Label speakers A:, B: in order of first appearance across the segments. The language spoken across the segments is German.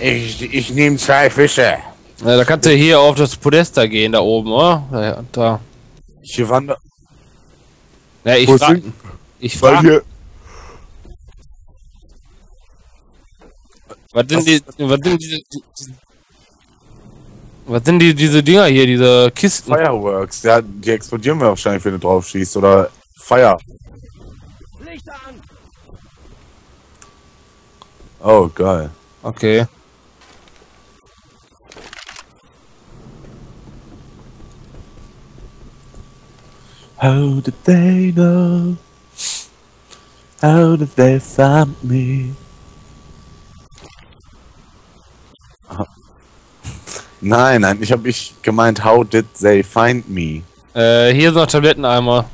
A: Ich nehme 2 Fische.
B: Ja, da kannst du hier auf das Podest da gehen, da oben, oder? Ja, da.
A: Hier wandert.
B: Ja, ich
A: Wo
B: frag.
A: sind-
B: Ich
A: Weil
B: frag.
A: hier.
B: Was sind diese Dinger hier, diese Kisten?
A: Fireworks. Ja, die explodieren wir wahrscheinlich, wenn du drauf schießt. Oder Feuer.
C: Licht an!
A: Oh, geil.
B: Okay.
A: How did they know? How did they find me? Nein, ich habe gemeint, how did they find me?
B: Hier sind noch Tabletteneimer.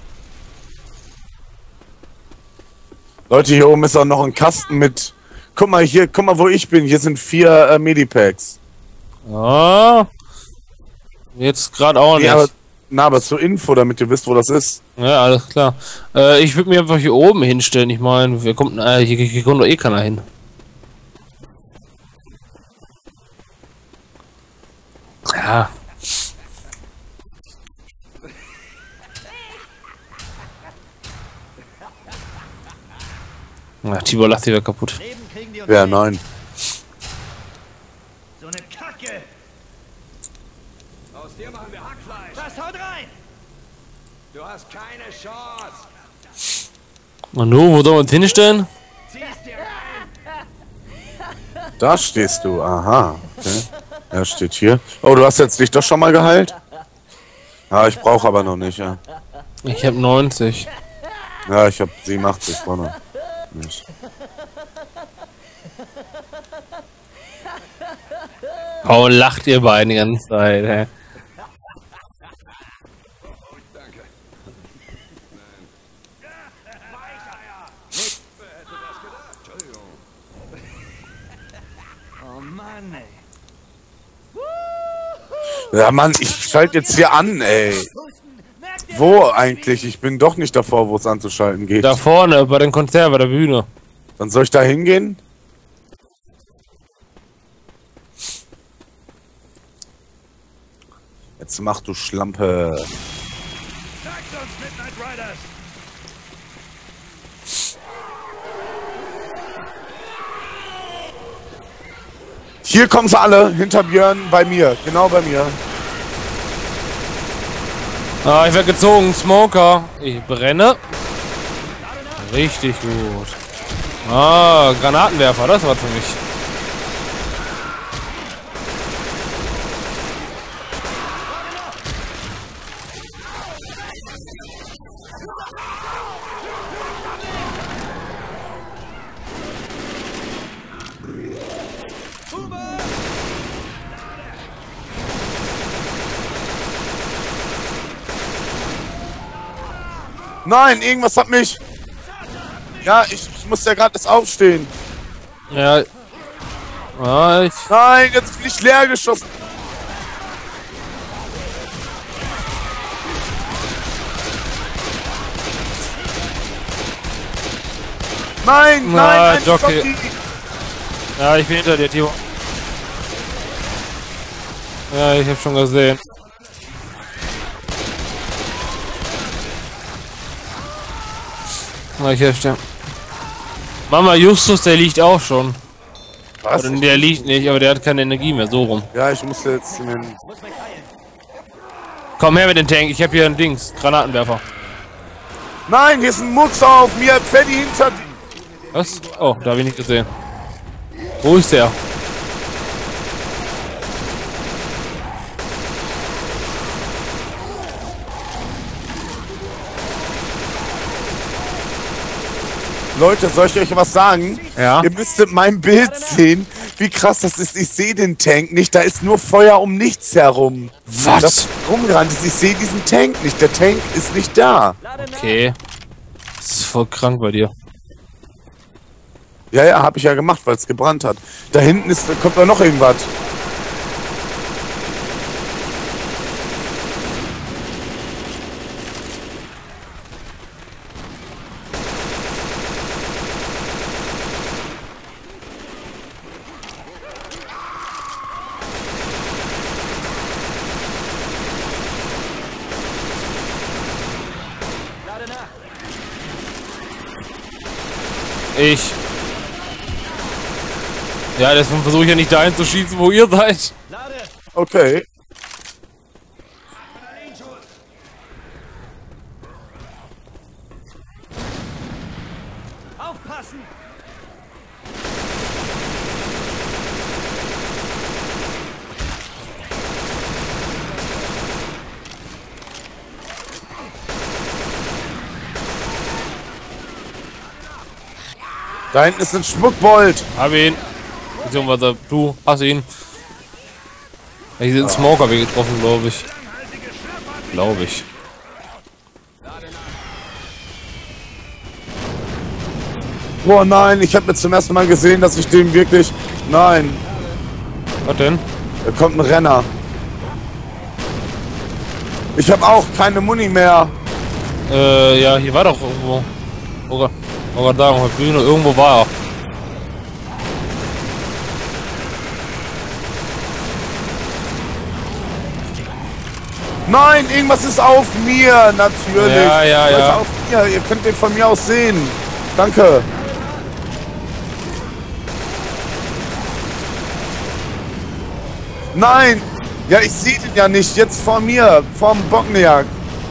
A: Leute, hier oben ist auch noch ein Kasten mit. Guck mal hier, guck mal, wo ich bin. Hier sind 4 Medipacks.
B: Ja. Jetzt gerade auch nicht.
A: Ja, aber zur Info, damit ihr wisst, wo das ist.
B: Ja, alles klar. Ich würde mich einfach hier oben hinstellen. Ich meine, hier kommt doch eh keiner hin. Ja. Ja, Tibor lacht die wieder kaputt.
C: Leben kriegen die uns
A: Ja,
C: nicht.
A: 9.
C: So eine Kacke!
D: Aus dir machen wir Hackfleisch.
C: Was, haut rein!
D: Du hast keine Chance.
B: Manu, wo sollen wir uns hinstellen?
D: Zieh's dir rein.
A: Da stehst du, aha. Okay. Ja, steht hier. Oh, du hast jetzt dich doch schon mal geheilt? Ja, ich brauche aber noch nicht, ja.
B: Ich habe 90.
A: Ja, ich habe 87 vorne. Nicht.
B: Warum lacht ihr beiden die ganze Zeit, hä?
D: Danke.
C: Oh Mann, ey.
A: Ja, Mann, ich schalte jetzt hier an, ey.
C: Merkt ihr?
A: Wo eigentlich? Ich bin doch nicht davor, wo es anzuschalten geht.
B: Da vorne, bei den Konzert, bei der Bühne.
A: Dann soll ich da hingehen? Jetzt mach du Schlampe.
C: Sagt uns, Midnight Riders!
A: Hier kommen sie alle, hinter Björn, bei mir. Genau bei mir.
B: Ah, ich werde gezogen, Smoker. Ich brenne. Richtig gut. Ah, Granatenwerfer, das war für mich.
A: Nein, irgendwas hat mich... Ja, ich muss ja gerade das aufstehen.
B: Ja. Ah,
A: Nein, jetzt bin ich leer geschossen. Nein, nein, nein,
B: Jockey.
A: Jockey.
B: Ja, ich bin hinter dir, Timo. Ja, ich hab schon gesehen. Na, ich helfe dir. Mama, Justus, der liegt auch schon.
A: Was?
B: Oder der liegt nicht, aber der hat keine Energie mehr, so rum.
A: Ja, ich muss jetzt in den...
B: Komm her mit dem Tank, ich hab hier ein Dings, Granatenwerfer.
A: Nein, hier ist ein Mutz auf mir, Freddy hinter dir.
B: Was? Oh, da hab ich nicht gesehen. Wo ist der?
A: Leute, soll ich euch was sagen?
B: Ja.
A: Ihr müsstet mein Bild sehen, wie krass das ist. Ich sehe den Tank nicht, da ist nur Feuer um nichts herum.
B: Was?
A: Das rumgerannt ist, ich sehe diesen Tank nicht. Der Tank ist nicht da.
B: Okay. Das ist voll krank bei dir.
A: Ja, ja, habe ich ja gemacht, weil es gebrannt hat. Da hinten kommt da noch irgendwas.
B: Ich. Ja, deswegen versuche ich ja nicht dahin zu schießen, wo ihr seid.
C: Lade!
A: Okay.
C: Aufpassen!
A: Da hinten ist ein Schmuckbold.
B: Hab ihn. Beziehungsweise du hast ihn. Ich sind Smoker wie getroffen, glaube ich. Glaube ich.
A: Oh nein, ich habe jetzt zum ersten Mal gesehen, dass ich dem wirklich... Nein,
B: Was denn?
A: da kommt ein Renner. Ich habe auch keine Muni mehr.
B: Ja, hier war doch irgendwo. Oh Gott, sagen, auf der Bühne, irgendwo war er.
A: Nein, irgendwas ist auf mir, natürlich.
B: Ja, ja,
A: Leute,
B: ja.
A: auf mir. Ihr könnt den von mir aus sehen. Danke. Nein! Ja, ich sehe den ja nicht. Jetzt vor mir, vorm Bockniak.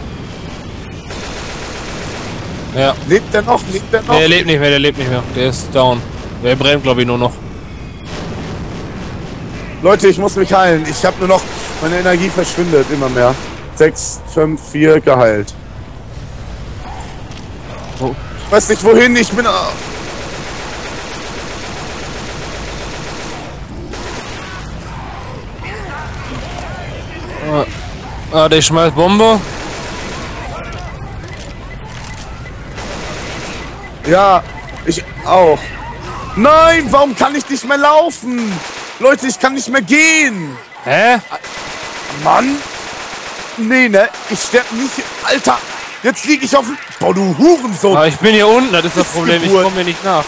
B: Ja.
A: Lebt der noch? Lebt der noch?
B: Nee, der lebt nicht mehr, der lebt nicht mehr. Der ist down. Der brennt, glaube ich, nur noch.
A: Leute, ich muss mich heilen. Ich habe nur noch... Meine Energie verschwindet immer mehr. 6, 5, 4 geheilt.
B: Oh.
A: Ich weiß nicht wohin, ich bin...
B: Der schmeißt Bombe.
A: Ja, ich auch. Nein, warum kann ich nicht mehr laufen? Leute, ich kann nicht mehr gehen.
B: Hä?
A: Mann. Nee, ne? Ich sterbe nicht. Alter, jetzt liege ich auf dem... Boah, du Hurensohn.
B: Aber ich bin hier unten, das ist das Problem. Ich
A: Geburt.
B: komme mir nicht nach.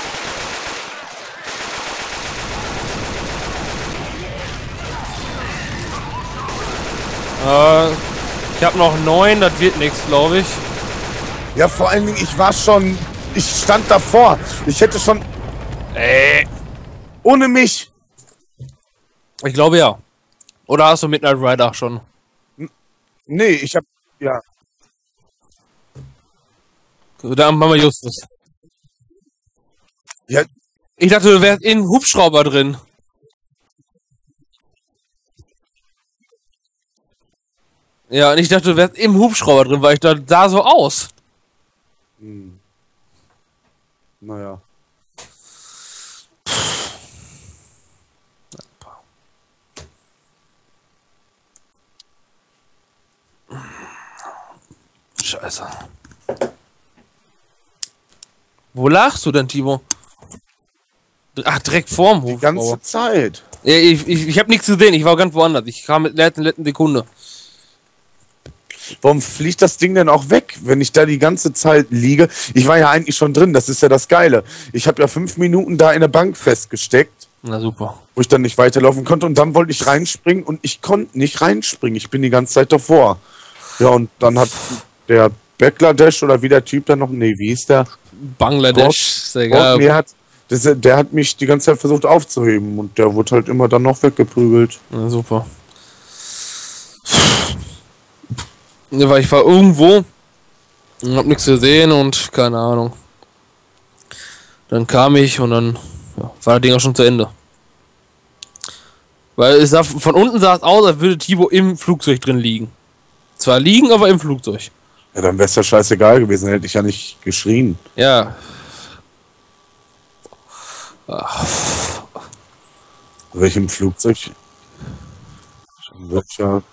B: Ich habe noch 9, das wird nichts, glaube ich.
A: Ja, vor allen Dingen, ich war schon... Ich stand davor. Ich hätte schon... Ohne mich.
B: Ich glaube ja. Oder hast du Midnight Rider schon?
A: Nee, ich hab... Ja.
B: Dann machen wir Justus.
A: Ja,
B: Ich dachte, du wärst in Hubschrauber drin. Ja, und ich dachte, du wärst im Hubschrauber drin, weil ich da sah so aus.
A: naja.
B: Scheiße. Wo lagst du denn, Timo? Ach, direkt vorm
A: Die
B: Hubschrauber.
A: ganze Zeit.
B: Ja, ich habe nichts gesehen, ich war ganz woanders. Ich kam mit der letzten Sekunde.
A: Warum fliegt das Ding denn auch weg, wenn ich da die ganze Zeit liege? Ich war ja eigentlich schon drin, das ist ja das Geile. Ich habe ja 5 Minuten da in der Bank festgesteckt,
B: Na super.
A: wo ich dann nicht weiterlaufen konnte und dann wollte ich reinspringen und ich konnte nicht reinspringen. Ich bin die ganze Zeit davor. Ja, und dann hat der Bangladesch oder wie der Typ dann noch, nee, wie hieß der?
B: Bangladesch, ist ja egal.
A: Der hat mich die ganze Zeit versucht aufzuheben und der wurde halt immer dann noch weggeprügelt.
B: Na super. Ja, weil ich war irgendwo und hab nichts gesehen und keine Ahnung. Dann kam ich und dann war das Ding auch schon zu Ende. Weil es sah, von unten sah es aus, als würde Timo im Flugzeug drin liegen. Zwar liegen, aber im Flugzeug.
A: Ja, dann wär's ja scheißegal gewesen, dann hätte ich ja nicht geschrien.
B: Ja.
A: Welchem Flugzeug? Welcher